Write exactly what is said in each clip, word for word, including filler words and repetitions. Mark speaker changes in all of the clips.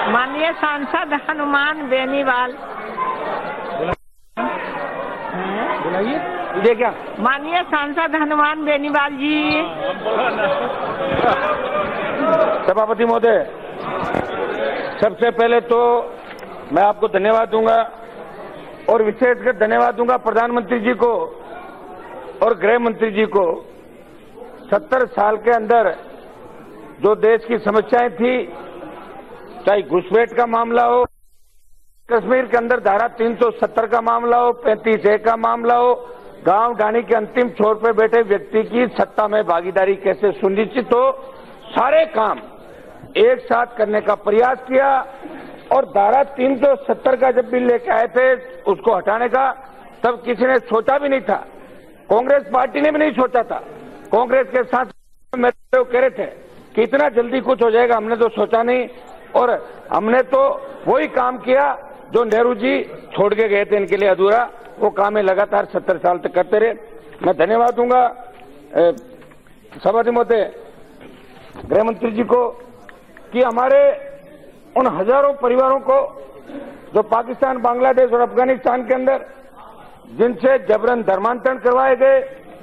Speaker 1: माननीय सांसद हनुमान बेनीवाल।
Speaker 2: ये क्या?
Speaker 1: माननीय सांसद हनुमान बेनीवाल जी।
Speaker 2: सभापति महोदय, सबसे पहले तो मैं आपको धन्यवाद दूंगा और विशेषकर धन्यवाद दूंगा प्रधानमंत्री जी को और गृह मंत्री जी को। सत्तर साल के अंदर जो देश की समस्याएं थी, चाहे घुसपैठ का मामला हो, कश्मीर के अंदर धारा तीन सौ सत्तर का मामला हो, पैंतीस ए का मामला हो, गांव ढाणी के अंतिम छोर पर बैठे व्यक्ति की सत्ता में भागीदारी कैसे सुनिश्चित हो, सारे काम एक साथ करने का प्रयास किया। और धारा तीन सौ सत्तर का जब बिल लेके आए थे उसको हटाने का, तब किसी ने सोचा भी नहीं था, कांग्रेस पार्टी ने भी नहीं सोचा था। कांग्रेस के साथ मेरे कह रहे थे कि इतना जल्दी कुछ हो जाएगा, हमने तो सोचा नहीं। और हमने तो वही काम किया जो नेहरू जी छोड़ के गए थे इनके लिए अधूरा, वो काम है लगातार सत्तर साल तक करते रहे। मैं धन्यवाद दूंगा सभापति महोदय, गृह मंत्री जी को कि हमारे उन हजारों परिवारों को जो पाकिस्तान, बांग्लादेश और अफगानिस्तान के अंदर जिनसे जबरन धर्मांतरण करवाए गए,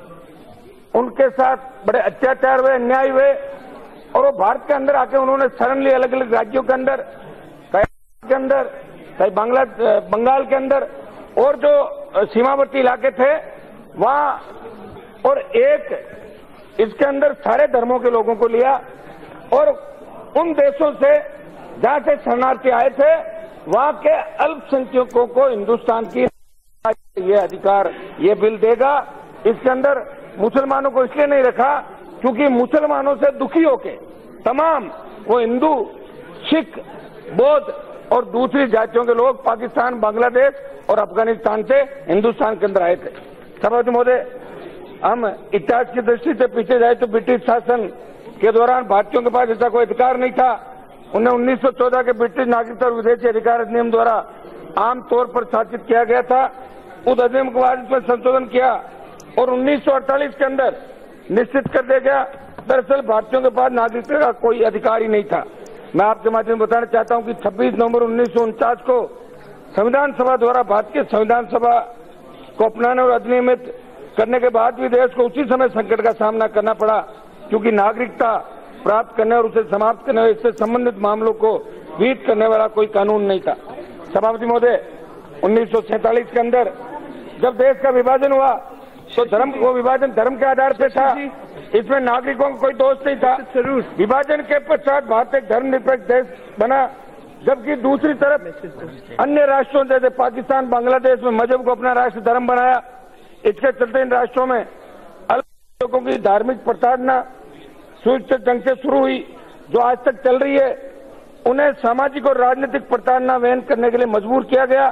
Speaker 2: उनके साथ बड़े अत्याचार हुए, अन्याय हुए, और वो भारत के अंदर आके उन्होंने शरण ली अलग अलग राज्यों के अंदर, के अंदर चाहे बांग्ला बंगाल के अंदर और जो सीमावर्ती इलाके थे वहां, और एक इसके अंदर सारे धर्मों के लोगों को लिया और उन देशों से जहां से शरणार्थी आए थे वहां के अल्पसंख्यकों को हिंदुस्तान की ये अधिकार ये बिल देगा। इसके अंदर मुसलमानों को इसलिए नहीं रखा क्योंकि मुसलमानों से दुखी होके तमाम वो हिंदू, सिख, बौद्ध और दूसरी जातियों के लोग पाकिस्तान, बांग्लादेश और अफगानिस्तान से हिंदुस्तान के अंदर आए थे। सभापति महोदय, हम इतिहास की दृष्टि से पीछे जाए तो ब्रिटिश शासन के दौरान भारतीयों के पास ऐसा कोई अधिकार नहीं था। उन्हें उन्नीस सौ चौदह के ब्रिटिश नागरिकता और विदेशी अधिकार अधिनियम द्वारा आमतौर पर शासित किया गया था। उस अधिनियम के बाद इसमें संशोधन किया और उन्नीस सौ अड़तालीस के अंदर निश्चित कर दिया गया दरअसल भारतीयों के पास नागरिकता का कोई अधिकार ही नहीं था। मैं आपके माध्यम से बताना चाहता हूं कि छब्बीस नवंबर उन्नीस सौ उनचास को संविधान सभा द्वारा भारत के संविधान सभा को अपनाने और अधिनियमित करने के बाद भी देश को उसी समय संकट का सामना करना पड़ा क्योंकि नागरिकता प्राप्त करने और उसे समाप्त करने इससे संबंधित मामलों को विहित करने वाला कोई कानून नहीं था। सभापति महोदय, उन्नीस सौ सैंतालीस के अंदर जब देश का विभाजन हुआ तो धर्म को विभाजन धर्म के आधार पर था, इसमें नागरिकों का कोई दोष नहीं था। विभाजन के पश्चात भारत एक धर्मनिरपेक्ष देश बना, जबकि दूसरी तरफ अन्य राष्ट्रों जैसे पाकिस्तान, बांग्लादेश में मजहब को अपना राष्ट्र धर्म बनाया। इसके चलते इन राष्ट्रों में लोगों की धार्मिक प्रताड़ना सुनिश्चित ढंग से शुरू हुई जो आज तक चल रही है। उन्हें सामाजिक और राजनीतिक प्रताड़ना वहन करने के लिए मजबूर किया गया।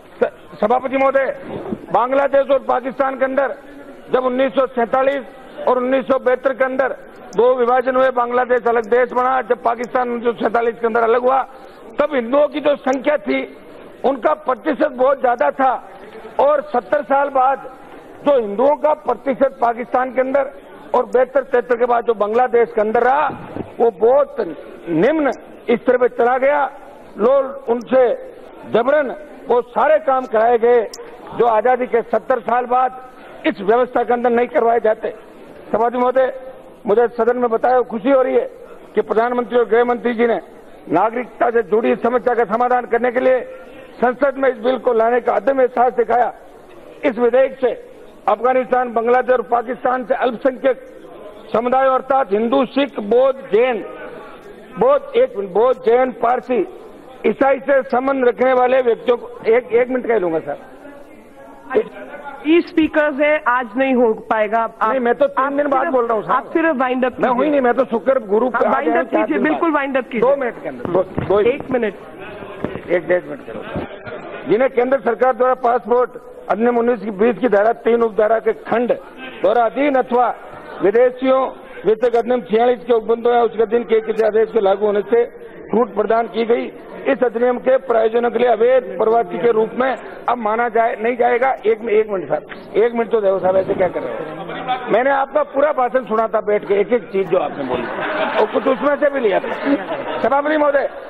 Speaker 2: सभापति महोदय, बांग्लादेश और पाकिस्तान के अंदर जब उन्नीस सौ सैंतालीस और उन्नीस सौ बहत्तर के अंदर दो विभाजन हुए, बांग्लादेश अलग देश बना, जब पाकिस्तान उन्नीस सौ सैंतालीस के अंदर अलग हुआ, तब हिंदुओं की जो संख्या थी उनका प्रतिशत बहुत ज्यादा था और सत्तर साल बाद जो हिंदुओं का प्रतिशत पाकिस्तान के अंदर और बहत्तर तिहत्तर के बाद जो बांग्लादेश के अंदर रहा वो बहुत निम्न स्तर पर चला गया। लोग उनसे जबरन वो सारे काम कराए गए जो आजादी के सत्तर साल बाद इस व्यवस्था के अंदर नहीं करवाए जाते। सभापति महोदय, मुझे सदन में बताया खुशी हो रही है कि प्रधानमंत्री और गृह मंत्री जी ने नागरिकता से जुड़ी समस्या का समाधान करने के लिए संसद में इस बिल को लाने का अदम्य साहस दिखाया। इस विधेयक से अफगानिस्तान, बांग्लादेश और पाकिस्तान से अल्पसंख्यक समुदायों अर्थात हिंदू, सिख, बौद्ध, जैन, बौद्ध एक बौद्ध जैन, पारसी, ईसाई से संबंध रखने वाले व्यक्तियों को एक एक मिनट का लूंगा सर।
Speaker 3: ई स्पीकर है, आज नहीं हो पाएगा। आप,
Speaker 2: नहीं, मैं तो तीन दिन बाद बोल रहा हूँ।
Speaker 3: आप सिर्फ वाइंड अप
Speaker 2: मैं हुई नहीं, मैं तो शुक्र गुरु
Speaker 3: वाइंड अप कीजिए, बिल्कुल वाइंड अप कीजिए।
Speaker 2: दो मिनट के अंदर दो, दो
Speaker 3: एक मिनट
Speaker 2: एक डेढ़ मिनट करो। जिन्हें केंद्र सरकार द्वारा पासपोर्ट अधिनियम उन्नीस की बीस की धारा तीन उपधारा के खंड द्वारा अधीन अथवा विदेशियों वित्त अधिनियम छियालीस के उपबंधों या उसके अधीन के किसी आदेश के लागू होने से छूट प्रदान की गई। इस अधिनियम के प्रायोजनों के लिए अवैध प्रवासी के रूप में अब माना जाए नहीं जाएगा। एक एक मिनट सर, एक मिनट तो देखो साहब, ऐसे क्या कर रहे हो? मैंने आपका पूरा भाषण सुना था बैठ के, एक एक चीज जो आपने बोली और कुछ उसमें से भी लिया था। सभापति महोदय,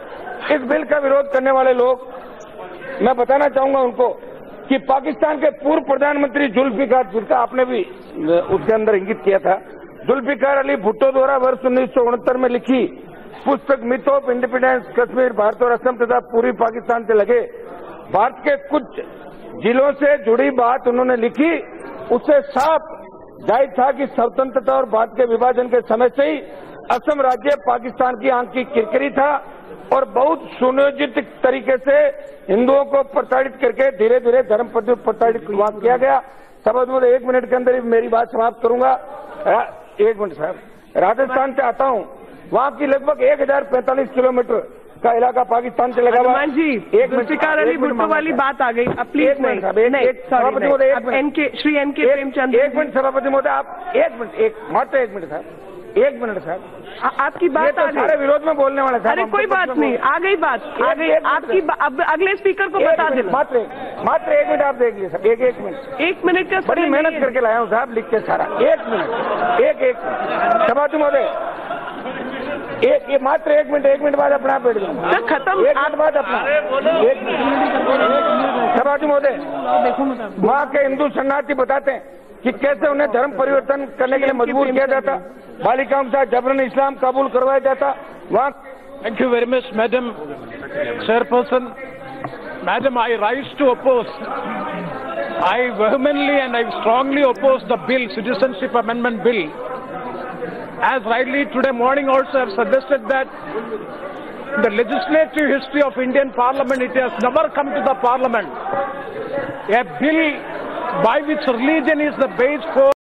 Speaker 2: इस बिल का विरोध करने वाले लोग, मैं बताना चाहूंगा उनको कि पाकिस्तान के पूर्व प्रधानमंत्री जुल्फिकार, जिनका आपने भी उसके अंदर इंगित किया था, जुल्फिकार अली भुट्टो द्वारा वर्ष उन्नीस सौ उनहत्तर में लिखी पुस्तक myth of independence Kashmir, Bharat और असम तथा पूर्वी पाकिस्तान से लगे भारत के कुछ जिलों से जुड़ी बात उन्होंने लिखी। उससे साफ जाहिर था कि स्वतंत्रता और भारत के विभाजन के समय से ही असम राज्य पाकिस्तान की आंख की किरकिरी था और बहुत सुनियोजित तरीके से हिंदुओं को प्रताड़ित करके धीरे धीरे धर्म प्रताड़ित किया गया। सब एक मिनट के अंदर मेरी बात समाप्त करूंगा। एक मिनट साहब, राजस्थान से आता हूं, वहां की लगभग एक हजार पैंतालीस किलोमीटर का इलाका पाकिस्तान से लगा हुआ।
Speaker 3: हनुमान जी,
Speaker 2: एक
Speaker 3: जुल्फिकार अली भुट्टो वाली बात आ गई, अब प्लीज नहीं, नहीं, सॉरी, नहीं, एनके श्री एन के प्रेमचंद।
Speaker 2: एक मिनट सभापति महोदय, आप एक मिनट, एक मात्र एक मिनट साहब, एक मिनट साहब,
Speaker 3: आपकी बात आ गई।
Speaker 2: सारे विरोध में बोलने वाले साहब।
Speaker 3: अरे कोई बात नहीं, आ गई बात, आ गई आपकी। अब अगले स्पीकर को बता देना।
Speaker 2: मात्र मात्र एक मिनट आप देख लीजिए साहब, एक एक मिनट,
Speaker 3: एक मिनट का
Speaker 2: बड़ी मेहनत करके लाया हूँ साहब, लिख के सारा। एक मिनट, एक एक सभापति महोदय, एक ये मात्र एक मिनट, एक मिनट बाद अपना आप बैठ जाऊंगा।
Speaker 3: खत्म,
Speaker 2: एक मिनट बाद अपना एक मिनट। सभापति महोदय, वहाँ के हिंदू शरणार्थी बताते हैं कि कैसे उन्हें धर्म परिवर्तन करने के लिए मजबूर किया जाता, बालिकाओं के साथ जबरन इस्लाम कबूल करवाया जाता। वहाँ
Speaker 4: Thank you very much, Madam Chairperson. Madam, I rise to oppose. I vehemently and I strongly oppose the bill, Citizenship Amendment Bill. As rightly today morning also I have suggested that the legislative history of Indian Parliament, it has never come to the Parliament a bill by which religion is the base for